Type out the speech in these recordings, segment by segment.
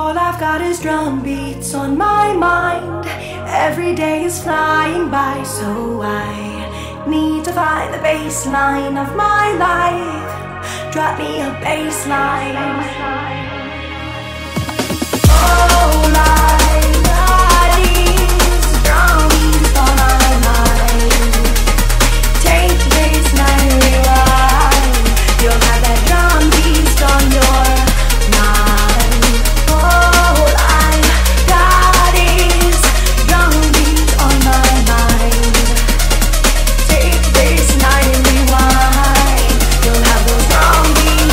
All I've got is drum beats on my mind. Every day is flying by, so I need to find the baseline of my life. Drop me a baseline. All I got is drum beats on my mind. Take this night and rewind. You'll have that drum beats on your mind. All I got is drum beats on my mind. Take this night and rewind. You'll have those drum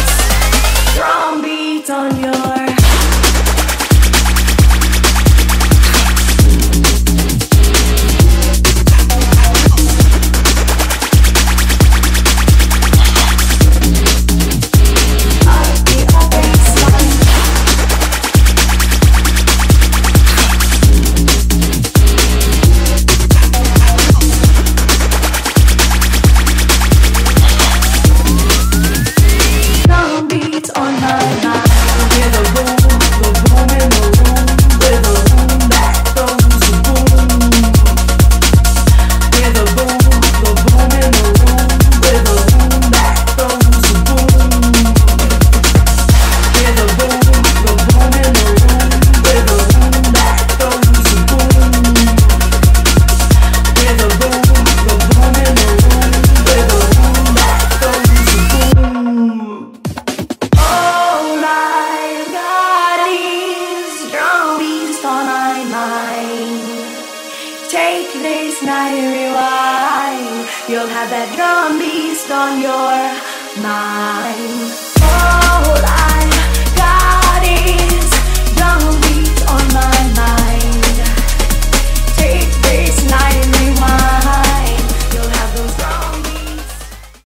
beats on your Take this night and rewind. You'll have that drum beat on your mind.